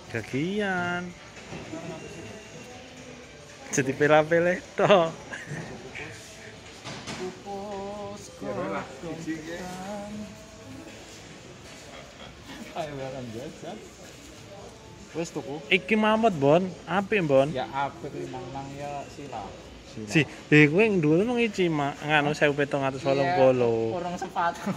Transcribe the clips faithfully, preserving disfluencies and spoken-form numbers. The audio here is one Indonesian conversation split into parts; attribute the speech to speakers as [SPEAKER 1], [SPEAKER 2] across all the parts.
[SPEAKER 1] Gagian. Jadi pilih-pilih toh.
[SPEAKER 2] Pupus kodongkan. Ayo makan jajan. Wes tuku.
[SPEAKER 1] Iki mamut Bon, apik Bon.
[SPEAKER 2] Ya apik nang-nang ya sila.
[SPEAKER 1] Si, eh kowe ndhuwur nang iki mak nganu seribu pitung atus wolung puluh.
[SPEAKER 2] Kurang sepatu.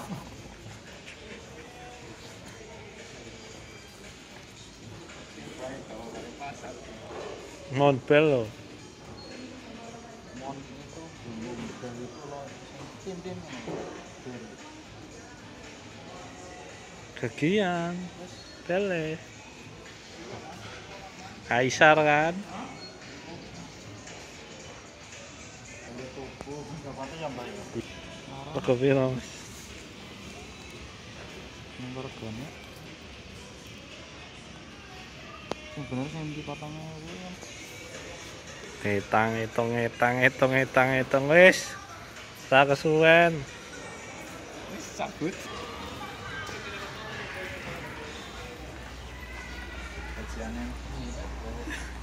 [SPEAKER 1] Montbel lho.
[SPEAKER 2] Mon itu belum dari pulau tim-tim.
[SPEAKER 1] Gagian. Pilih. Kaisar kan.
[SPEAKER 2] Ada tuku, berapa yang bayar?
[SPEAKER 1] Rego piro?
[SPEAKER 2] Nomor regane. Sing bener sing dipotong kuwi.
[SPEAKER 1] Etang, hitung, etang, hitung, etang, hitung wis. Ra kesuwen.
[SPEAKER 2] Wis cabut. Kajiannya